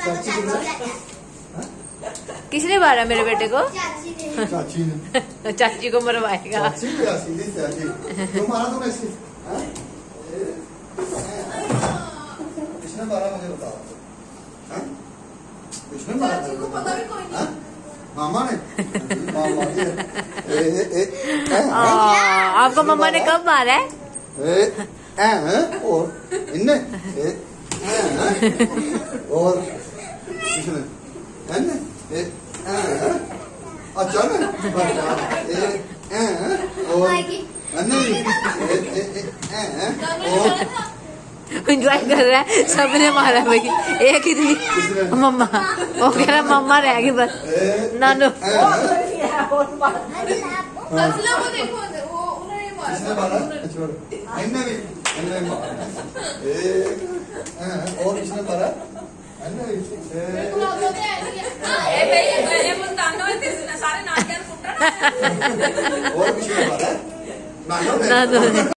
किसने मारा मेरे बेटे को? चाची ने। चाची को मरवाएगा। चाची भी सीधी चाची क्यों मारा तुमने इसे? किसने मारा मुझे बताओ? किसने मारा? चाची को पता भी कोई नहीं। मामा ने। मामा ने। आपको मम्मा ने कब मारा है? और इनने और किसने? अच्छा ना और एंजॉय कर रहा है, सबने मारा भाई। एक ही थी मम्मा, वो कह रहा मम्मा रह गई बस। नानू और किसने मारा? और किसने मारा?